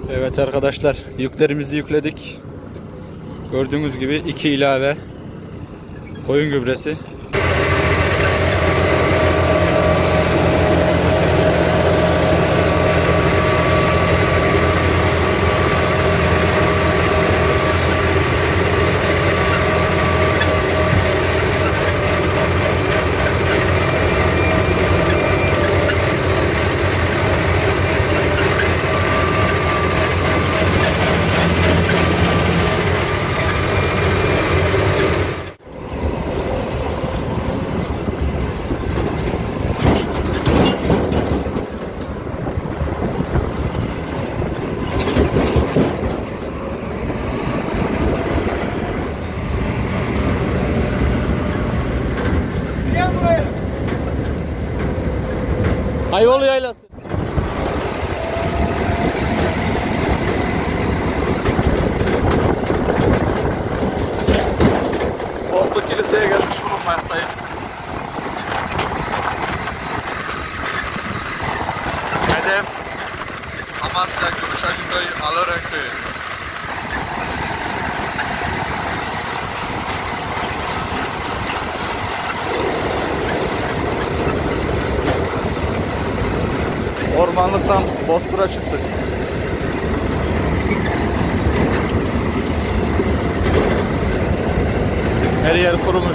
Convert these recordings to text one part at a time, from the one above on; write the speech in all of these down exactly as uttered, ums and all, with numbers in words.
Evet arkadaşlar, yüklerimizi yükledik. Gördüğünüz gibi iki ilave koyun gübresi. Ayvalı yaylası. Ordu Kiliseye gelmiş bulunmaktayız. Hedef Amasya, Gümüşhacıköy, Alören köyü. Ormanlıktan Bozkır'a çıktık. Her yer kurumuş.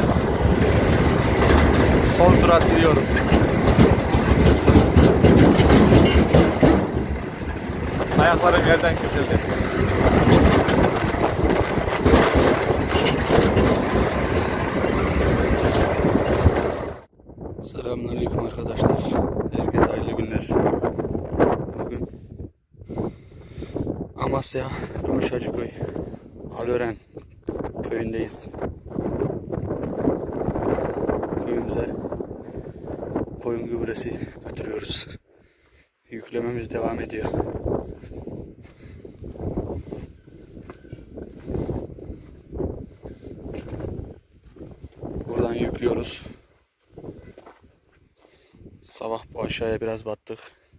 Son sürat gidiyoruz. Ayaklarım yerden kesildi. Selamünaleyküm arkadaşlar. Herkese hayırlı günler. Bugün Amasya, Gümüşhacıköy, Alören köyündeyiz. Köyümüze koyun gübresi götürüyoruz. Yüklememiz devam ediyor. Buradan yüklüyoruz. Sabah bu aşağıya biraz battık.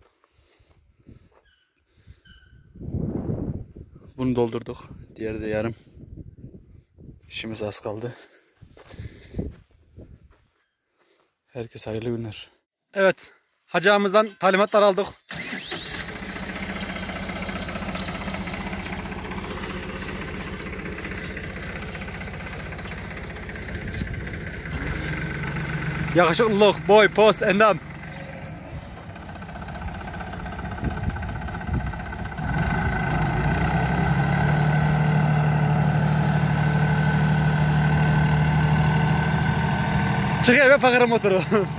Bunu doldurduk. Diğeri de yarım. İşimiz az kaldı. Herkese hayırlı günler. Evet. Hacı ağamızdan talimatlar aldık. Yakışıklılık, boy, post, endam. Çık eve fakir motoru.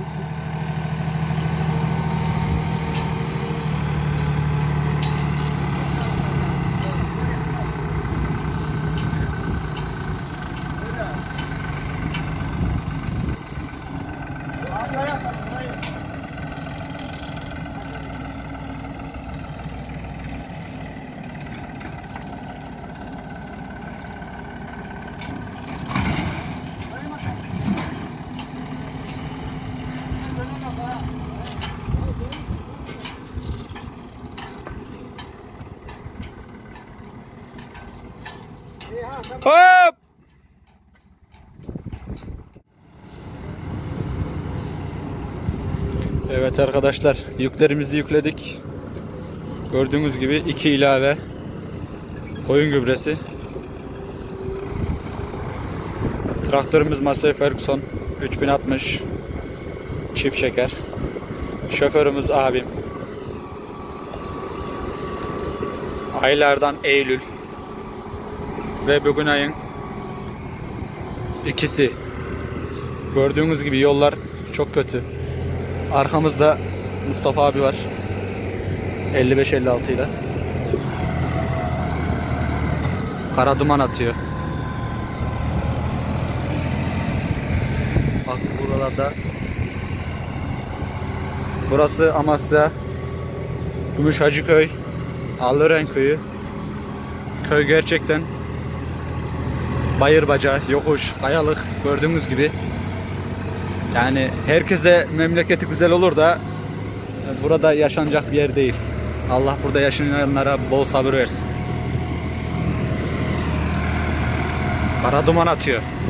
Hop! Evet arkadaşlar, yüklerimizi yükledik. Gördüğünüz gibi iki ilave koyun gübresi. Traktörümüz Massey Ferguson üç bin altmış çift şeker. Şoförümüz abim. Aylardan Eylül. Ve bugün ayın ikisi. Gördüğünüz gibi yollar çok kötü. Arkamızda Mustafa abi var. elli beş elli altı ile. Kara duman atıyor. Bak buralarda. Burası Amasya, Gümüşhacıköy, Alören köyü. Köy gerçekten bayır bacağı, yokuş, kayalık gördüğünüz gibi. Yani herkese memleketi güzel olur da burada yaşanacak bir yer değil. Allah burada yaşayanlara bol sabır versin. Kara duman atıyor.